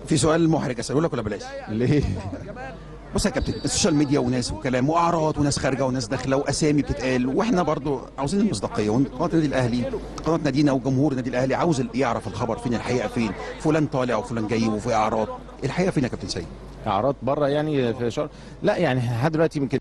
في سؤال محرج اساله لك ولا بلاش؟ ليه؟ بص يا كابتن، السوشيال ميديا وناس وكلام واعراض وناس خارجه وناس داخله واسامي بتتقال، واحنا برضو عاوزين المصداقيه، وقناه النادي الاهلي قناه نادينا وجمهور النادي الاهلي عاوز يعرف الخبر فين، الحقيقه فين، فلان طالع وفلان جاي وفي اعراض، الحقيقه فين يا كابتن سيد؟ اعراض بره يعني في شهر؟ لا يعني لحد دلوقتي يمكن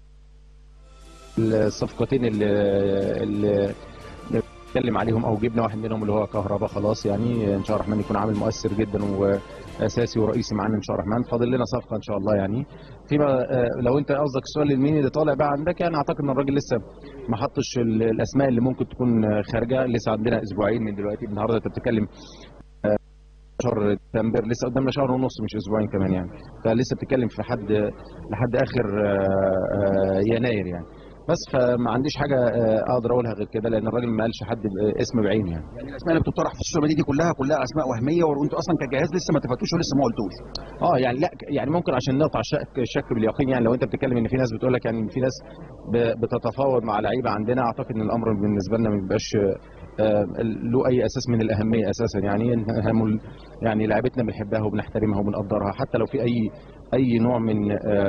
الصفقتين اللي نتكلم عليهم او جبنا واحد منهم اللي هو كهربا، خلاص يعني ان شاء الله الرحمن يكون عامل مؤثر جدا واساسي ورئيسي معانا ان شاء الله الرحمن. فاضل لنا صفقه ان شاء الله يعني. فيما لو انت قصدك السؤال لمين اللي طالع بقى عندك، يعني اعتقد ان الراجل لسه ما حطش الاسماء اللي ممكن تكون خارجه، لسه عندنا اسبوعين من دلوقتي. النهارده انت بتتكلم شهر ديسمبر، لسه قدامنا شهر ونص مش اسبوعين كمان يعني، فلسه بتتكلم في لحد اخر يناير يعني. بس فما عنديش حاجه اقدر اقولها غير كده، لان الراجل ما قالش حد اسم بعينه يعني. يعني الاسماء اللي بتطرح في السوشيال ميديا دي كلها اسماء وهميه، وانتوا اصلا كجهاز لسه ما اتفقتوش ولسه ما قلتوش. يعني لا يعني ممكن عشان نقطع الشك باليقين يعني. لو انت بتتكلم ان في ناس بتقول لك يعني في ناس بتتفاوض مع لعيبه عندنا، اعتقد ان الامر بالنسبه لنا ما بيبقاش له اي اساس من الاهميه اساسا يعني. يعني لعيبتنا بنحبها وبنحترمها وبنقدرها، حتى لو في اي نوع من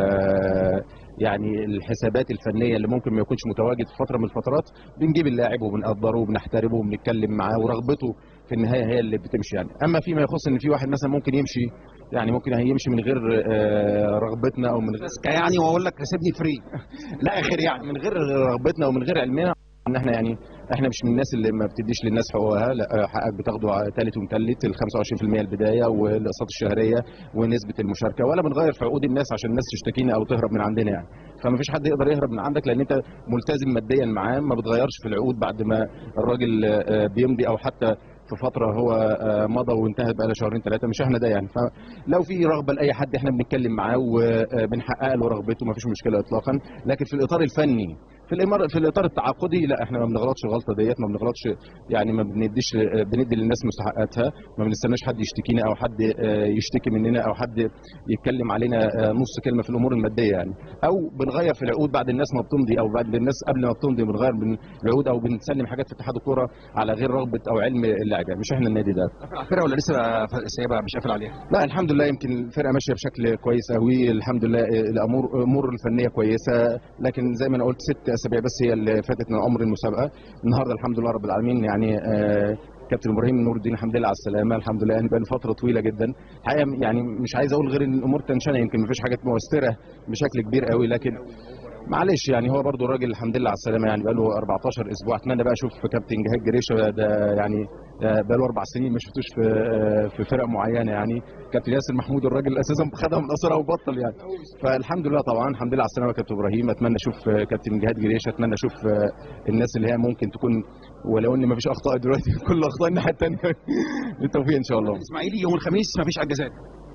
يعني الحسابات الفنيه اللي ممكن ما يكونش متواجد في فتره من الفترات، بنجيب اللاعب وبنقدره وبنحترمه وبنتكلم معاه، ورغبته في النهايه هي اللي بتمشي يعني. اما فيما يخص ان في واحد مثلا ممكن يمشي، يعني ممكن هيمشي من غير رغبتنا او من غير يعني واقول لك سيبني فري لا اخر يعني من غير رغبتنا ومن غير علمنا، ان احنا يعني احنا مش من الناس اللي ما بتديش للناس حقوقها. لا، حقك بتاخده ثالث ومثلث، ال 25% البدايه والاقساط الشهريه ونسبه المشاركه، ولا بنغير في عقود الناس عشان الناس تشتكينا او تهرب من عندنا يعني. فما فيش حد يقدر يهرب من عندك، لان انت ملتزم ماديا معاه، ما بتغيرش في العقود بعد ما الراجل بيمضي، او حتى في فتره هو مضى وانتهت بقى له شهرين ثلاثه، مش احنا ده يعني. فلو في رغبه لاي حد احنا بنتكلم معاه وبنحقق له رغبته، ما فيش مشكله اطلاقا. لكن في الاطار الفني، في الاطار التعاقدي، لا احنا ما بنغلطش الغلطه ديت، ما بنغلطش يعني، ما بندي للناس مستحقاتها، ما بنستناش حد يشتكينا او حد يشتكي مننا او حد يتكلم علينا نص كلمه في الامور الماديه يعني. او بنغير في العقود بعد الناس ما بتمضي، او بعد الناس قبل ما بتمضي بنغير من العقود، او بنسلم حاجات في اتحاد الكوره على غير رغبه او علم اللاعب يعني. مش احنا النادي ده. الفرقه ولا لسه سايبها مش قافل عليها؟ لا الحمد لله، يمكن الفرقه ماشيه بشكل كويس قوي الحمد لله. الامور الفنيه كويسه، لكن زي ما انا قلت 6 اسابيع بس هي اللي فاتت من عمر المسابقه. النهارده الحمد لله رب العالمين يعني كابتن ابراهيم نور الدين الحمد لله على السلامه، الحمد لله يعني بقى فتره طويله جدا الحقيقه يعني. مش عايز اقول غير ان الامور تنشنه، يمكن ما فيش حاجات مؤثره بشكل كبير قوي، لكن معلش يعني هو برضو الراجل الحمد لله على السلامه يعني، بقى له 14 اسبوع. اتمنى بقى اشوف كابتن جهاد جريشه ده يعني بقى له 4 سنين ما شفتوش في فرق معينه يعني. كابتن ياسر محمود الراجل اساسا خدها من قصرها وبطل يعني. فالحمد لله طبعا الحمد لله على السلامه كابتن ابراهيم. اتمنى اشوف كابتن جهاد جريشه، اتمنى اشوف الناس اللي هي ممكن تكون، ولو ان ما فيش اخطاء دلوقتي كل اخطاء الناحيه الثانيه بالتوفيق ان شاء الله. الاسماعيلي يوم الخميس ما فيش اجازات؟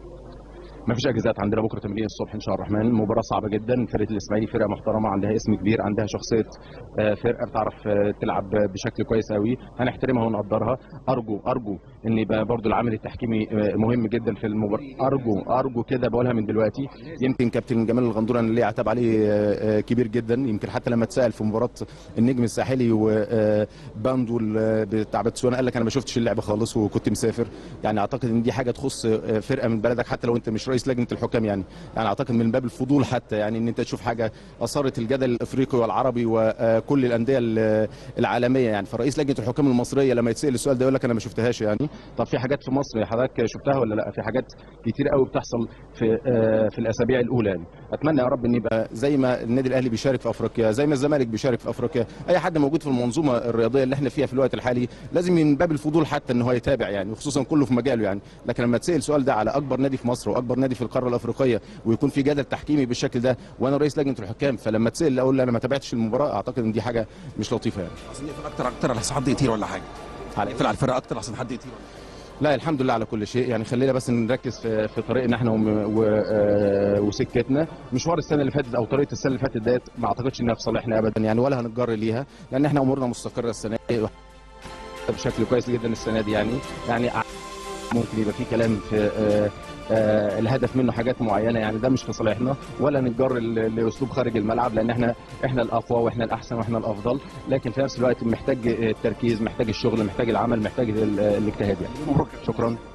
ما فيش اجازات، عندنا بكره تمرين الصبح ان شاء الله الرحمن. مباراه صعبه جدا، فرقه الاسماعيلي فرقه محترمه، عندها اسم كبير، عندها شخصيه فرقه بتعرف تلعب بشكل كويس قوي، هنحترمها ونقدرها. ارجو ان يبقى برضو العامل التحكيمي مهم جدا في المباراه. ارجو كده بقولها من دلوقتي. يمكن كابتن جمال الغندور انا اللي عتب عليه كبير جدا، يمكن حتى لما اتسال في مباراه النجم الساحلي وباندو بتاع بتسوانا قال لك انا ما شفتش اللعبه خالص وكنت مسافر. يعني اعتقد ان دي حاجه تخص فرقه من بلدك، حتى لو انت مش رئيس لجنه الحكام يعني اعتقد من باب الفضول حتى يعني ان انت تشوف حاجه اثارت الجدل الافريقي والعربي وكل الانديه العالميه يعني. فرئيس لجنه الحكام المصريه لما يتسال السؤال ده يقول لك انا ما شفتهاش يعني. طب في حاجات في مصر حضرتك شفتها ولا لا؟ في حاجات كتير قوي بتحصل في الاسابيع الاولى يعني. اتمنى يا رب ان يبقى زي ما النادي الاهلي بيشارك في افريقيا، زي ما الزمالك بيشارك في افريقيا، اي حد موجود في المنظومه الرياضيه اللي احنا فيها في الوقت الحالي لازم من باب الفضول حتى ان هو يتابع يعني، وخصوصا كله في مجاله يعني. لكن لما تسال السؤال ده على اكبر نادي في مصر واكبر نادي في القاره الافريقيه ويكون في جدل تحكيمي بالشكل ده وانا رئيس لجنه الحكام، فلما تسال اقول انا ما تابعتش المباراه، اعتقد ان دي حاجه مش لطيفه يعني. عايزين نقفل اكتر لحسن حد يطير ولا حاجه؟ نقفل على الفرقه اكتر لحسن حد يطير ولا؟ لا الحمد لله على كل شيء يعني. خلينا بس نركز في طريقنا احنا وسكتنا. مشوار السنه اللي فاتت او طريقه السنه اللي فاتت ديت ما اعتقدش انها في صالحنا ابدا يعني، ولا هنتجر ليها، لان احنا امورنا مستقره السنه دي بشكل كويس جدا السنه دي يعني. ممكن يبقى في كلام في الهدف منه حاجات معينه يعني، ده مش في صالحنا، ولا نتجر لاسلوب خارج الملعب، لان احنا الاقوى واحنا الاحسن واحنا الافضل. لكن في نفس الوقت محتاج التركيز، محتاج الشغل، محتاج العمل، محتاج الاجتهاد يعني. شكرا.